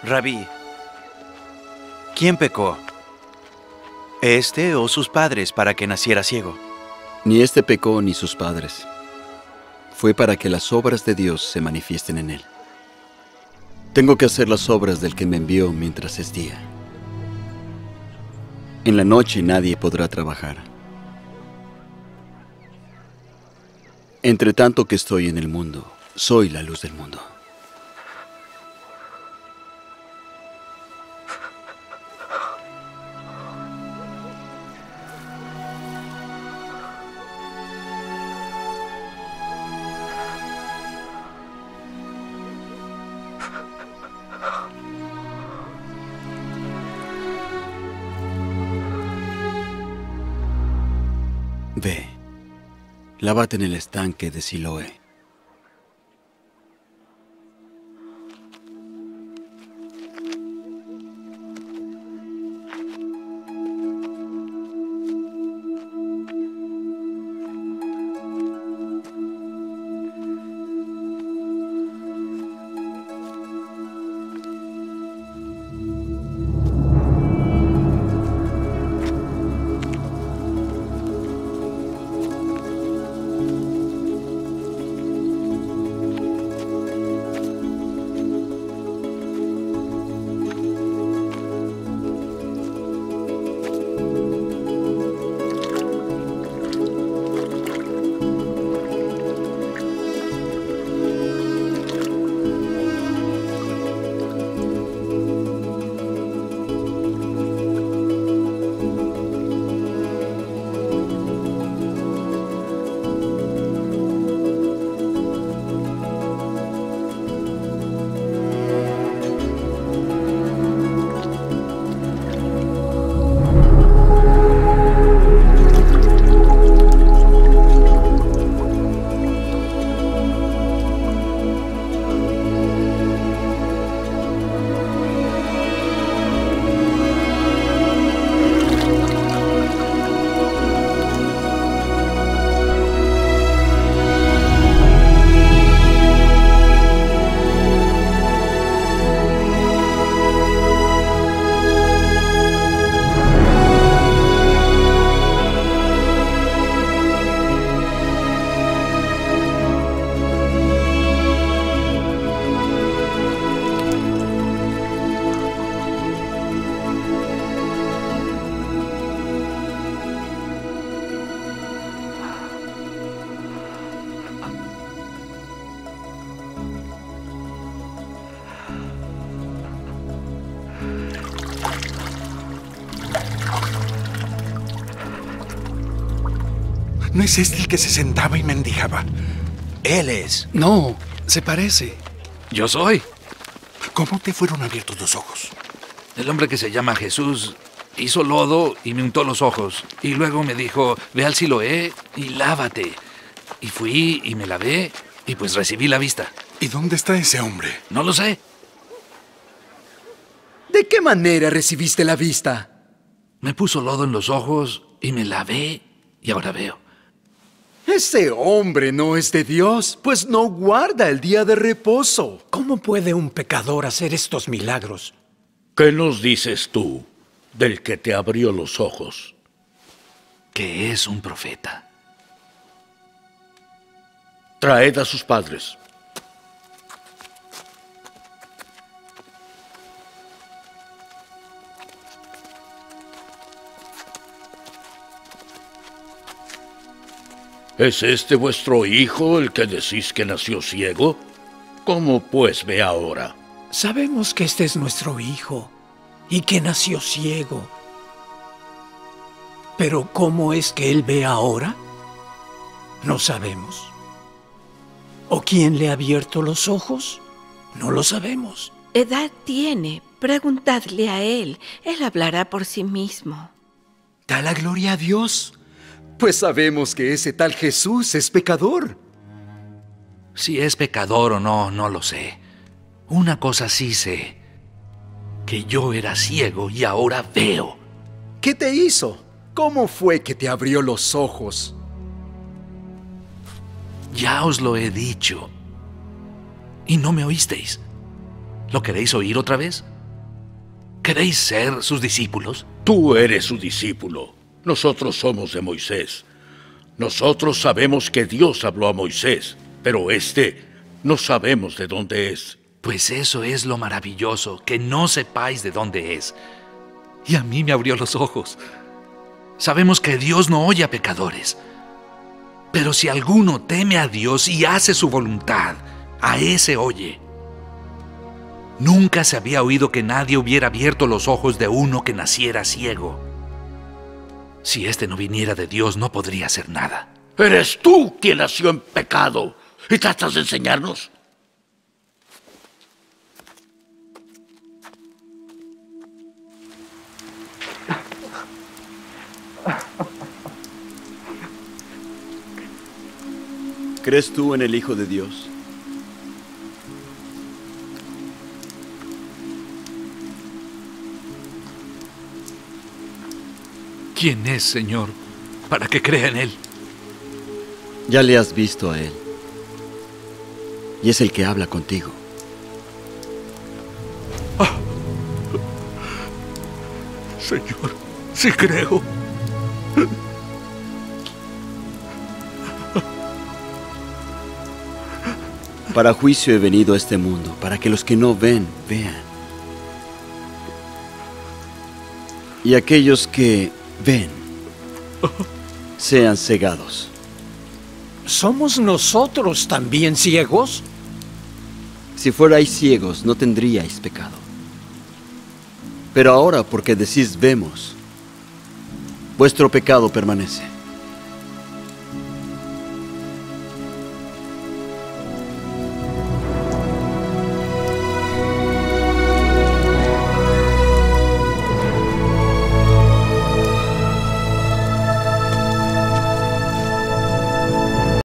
Rabí, ¿quién pecó? ¿Este o sus padres para que naciera ciego? Ni este pecó ni sus padres. Fue para que las obras de Dios se manifiesten en él. Tengo que hacer las obras del que me envió mientras es día. En la noche nadie podrá trabajar. Entre tanto que estoy en el mundo, soy la luz del mundo. Ve, lávate en el estanque de Siloé. ¿No es este el que se sentaba y mendigaba? Él es. No, se parece. Yo soy. ¿Cómo te fueron abiertos los ojos? El hombre que se llama Jesús hizo lodo y me untó los ojos. Y luego me dijo, ve al Siloé y lávate. Y fui y me lavé y pues recibí la vista. ¿Y dónde está ese hombre? No lo sé. ¿De qué manera recibiste la vista? Me puso lodo en los ojos y me lavé y ahora veo. Ese hombre no es de Dios, pues no guarda el día de reposo. ¿Cómo puede un pecador hacer estos milagros? ¿Qué nos dices tú del que te abrió los ojos? Que es un profeta. Traed a sus padres. ¿Es este vuestro hijo el que decís que nació ciego? ¿Cómo pues ve ahora? Sabemos que este es nuestro hijo y que nació ciego. Pero ¿cómo es que él ve ahora? No sabemos. ¿O quién le ha abierto los ojos? No lo sabemos. Edad tiene, preguntadle a él. Él hablará por sí mismo. Da la gloria a Dios, pues sabemos que ese tal Jesús es pecador. Si es pecador o no, no lo sé. Una cosa sí sé, que yo era ciego y ahora veo. ¿Qué te hizo? ¿Cómo fue que te abrió los ojos? Ya os lo he dicho. Y no me oísteis. ¿Lo queréis oír otra vez? ¿Queréis ser sus discípulos? Tú eres su discípulo. Nosotros somos de Moisés. Nosotros sabemos que Dios habló a Moisés, pero no sabemos de dónde es. Pues eso es lo maravilloso, que no sepáis de dónde es. Y a mí me abrió los ojos. Sabemos que Dios no oye a pecadores. Pero si alguno teme a Dios y hace su voluntad, a ese oye. Nunca se había oído que nadie hubiera abierto los ojos de uno que naciera ciego. Si éste no viniera de Dios, no podría hacer nada. Eres tú quien nació en pecado y tratas de enseñarnos. ¿Crees tú en el Hijo de Dios? ¿Quién es, Señor, para que crea en Él? Ya le has visto a Él. Y es el que habla contigo. Señor, sí creo. Para juicio he venido a este mundo, para que los que no ven, vean. Y aquellos que ven, sean cegados. ¿Somos nosotros también ciegos? Si fuerais ciegos, no tendríais pecado. Pero ahora, porque decís vemos, vuestro pecado permanece.